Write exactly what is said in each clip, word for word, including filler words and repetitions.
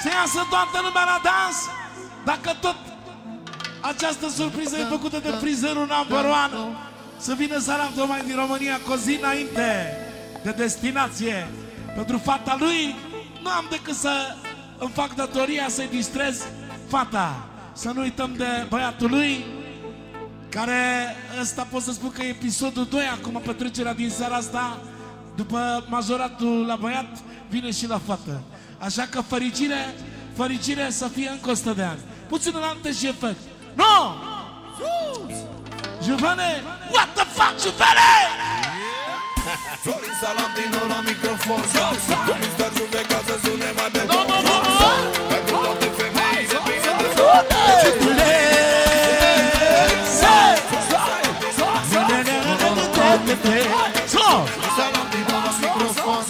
Să iasă toată lumea la dans. Dacă tot această surpriză e făcută de frizerul number one, să vină Salam Tocmai din România cu o zi înainte de destinație. Pentru fata lui nu am decât să îmi fac datoria să-i distrez fata. Să nu uităm de băiatul lui, care ăsta pot să spun că e episodul doi acum, petrecerea din seara asta. După majoratul la băiat, vine și la fată. Așa că fericire, fericire să fie încă o sută de ani. Puțin înainte și efect. No! Juvene! What the fuck, Juvene? Florin Salam din nou la microfon. Cu mister Juve ca să sune mai de bun. Pentru toate femeile bine de tot. Salam din nou la microfon.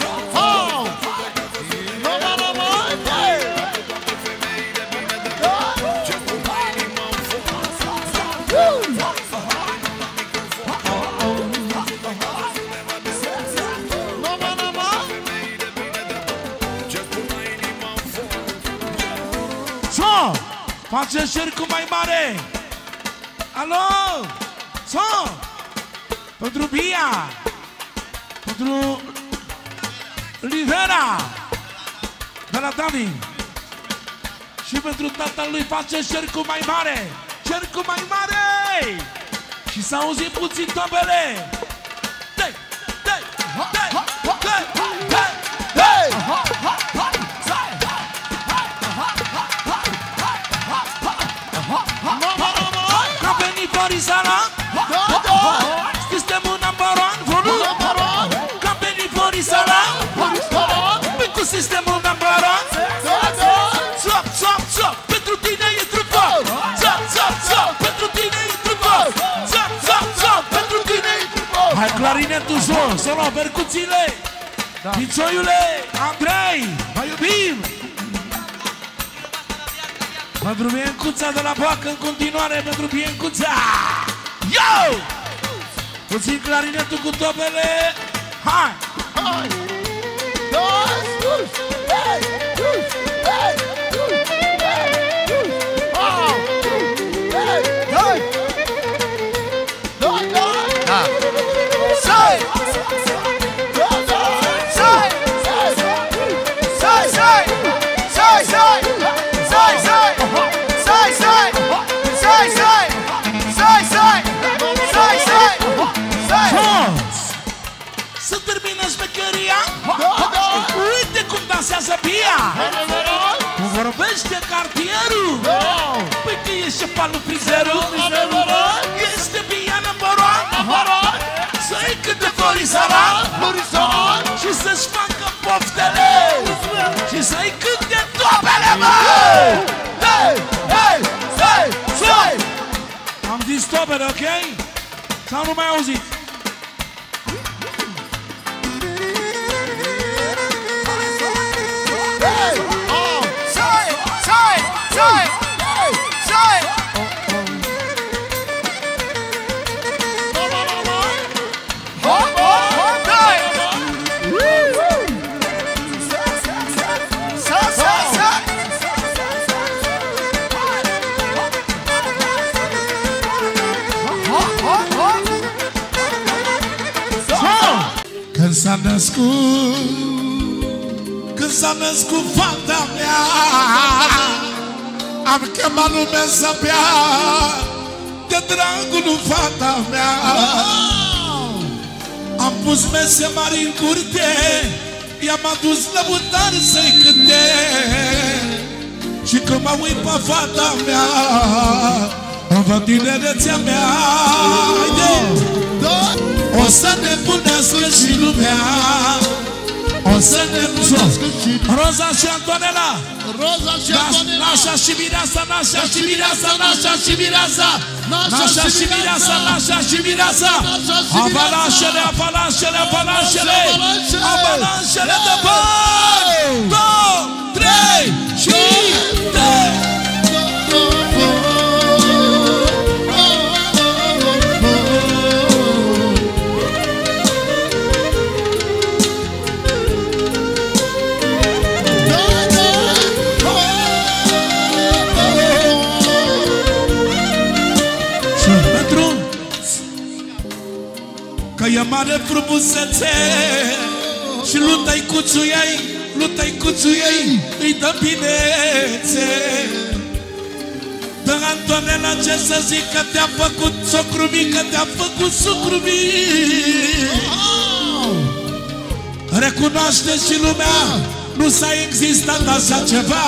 Face cercul mai mare. Alo! So! Pentru Bia, pentru Livera de la Dani și pentru tatăl lui face cercul mai mare. Cercul mai mare! Și să auzim puțin tobele. Dai! Dai! Dai! Dai! Dai! Dai! Florisala, sistemul number one, volum. Company Florisala, cu sistemul number one. Zop, zop, zop, pentru tine e trupă. Zop, zop, zop, pentru tine e trupă. Zop, zop, zop, pentru tine e trupă. Hai clarinetul jos, solo, percuțiile. Picioiule, Andrei, vă iubim. Pentru Biencuța de la Boacă, în continuare pentru Biencuța. Yo! Puțin clarinetul cu tobele. Hai! Hai! Dos! Dos! Hai! Dos! Hai! Dos! Hai! Dos! Hai! Hai! Doi! Doi! Da! Sai! Să termină șmecheria. Uite cum dansează Bia. Cum vorbește cartierul. Păi că e șefalul frizerul. Este Bia number one. Să-i câte Florisala și să-și facă poftele și să-i cânte topele, mă. Am zis topele, ok? Sau nu mai auzit? Când s-a născut, când s-a născut fata mea, am chemat lumea să bea de dragul lui fata mea. Am pus mese mari în curte, i-am adus lăutari să-i cânte. Și când mă uit pe fata mea, îmi văd tinerețea mea. O să ne punească și lumea, o să ne punească și lumea. Roza și Antonella, Roza și Antonella, Nașa și Mireasa, Nașa și Mireasa, Nașa și Mireasa, Nașa și Mireasa, Nașa și Mireasa. Avalanșele, avalanșele, avalanșele, avalanșele de bani. Două, trei și trei. mare frumusețe și lui tăicuțul ei, lui tăicuțul ei îi dă binețe. Dă, Antonela, ce să zic, că te-a făcut socru mic, că te-a făcut socru mic. Recunoaște și lumea, nu s-a existat așa ceva.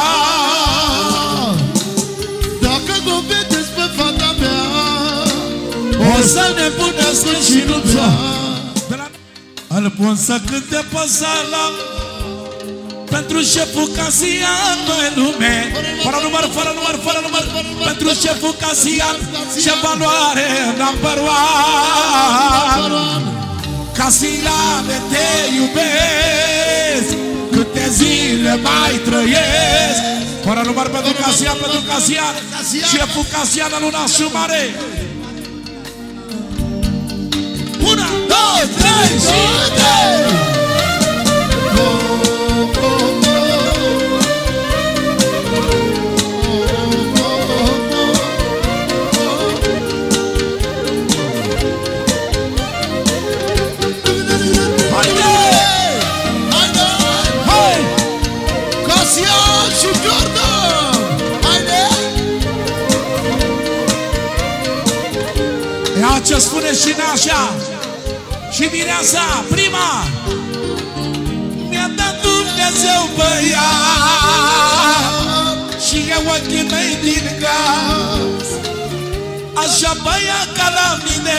Dacă nu vedeți pe fata mea, o să ne punească și lumea. Îl pun să cânte pe sala pentru șeful Casian, noi lume. Fără număr, fără număr, fără număr. Pentru șeful Casian, ce valoare number one. Casiane, te iubesc, câte zile mai trăiesc. Fără număr pentru Casian, pentru Casian, șeful Casian al Lunașul Mare. Una, două, trei și trei. Ce spune și Nașa și Mireasa, prima. Mi-a dat Dumnezeu băiat și eu ochii mei din gaz, așa băiat ca la mine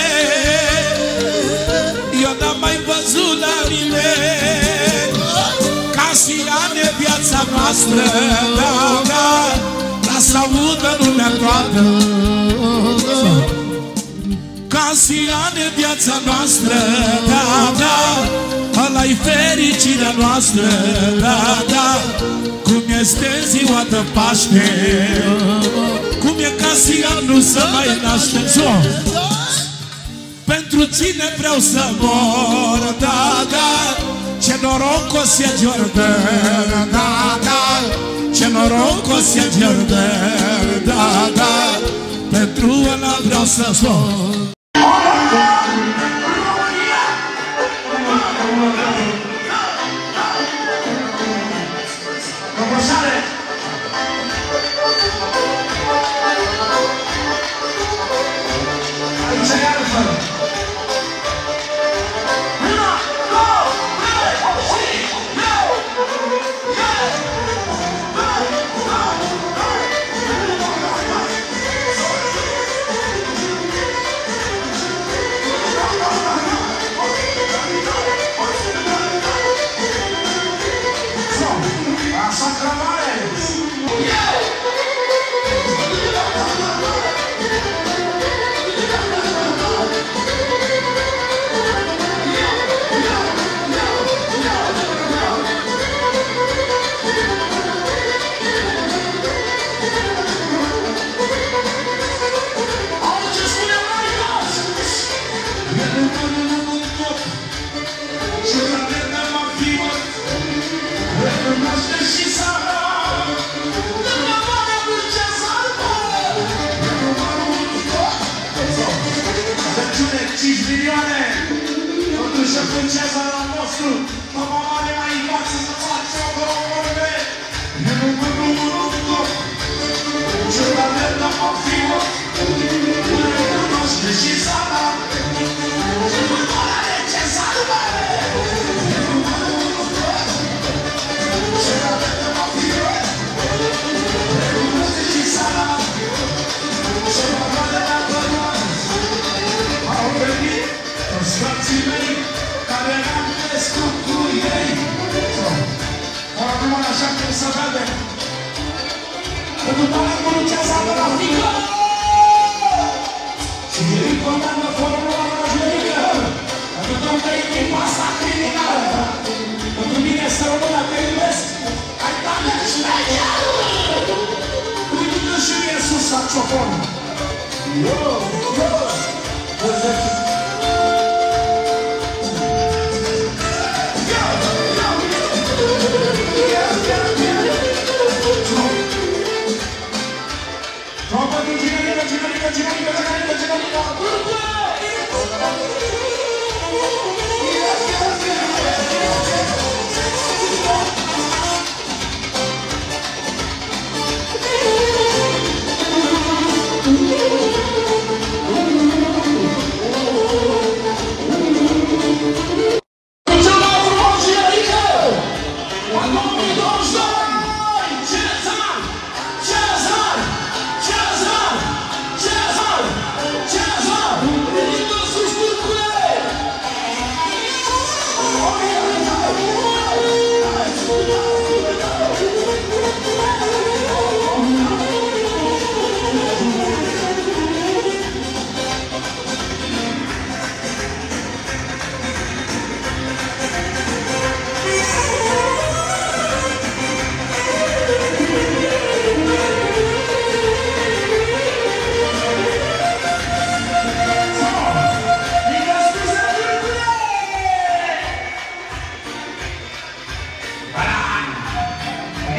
eu n-am mai văzut la mine. Casian e viața noastră, da, da, lasă audă lumea toată. Casian e viața noastră, da, da, ăla-i fericirea noastră, da, da. Cum este ziua de Paște, cum e Casian nu se mai naște. Pentru cine vreau să mor, da, da, ce norocos e Jordan, da, da, ce norocos e Jordan, da, da. Pentru ăla vreau să mor. Ginarica, Ginarica, Ginarica, Ginarica, Ginarica.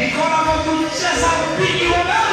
Nicola pentru Cezar Piniu,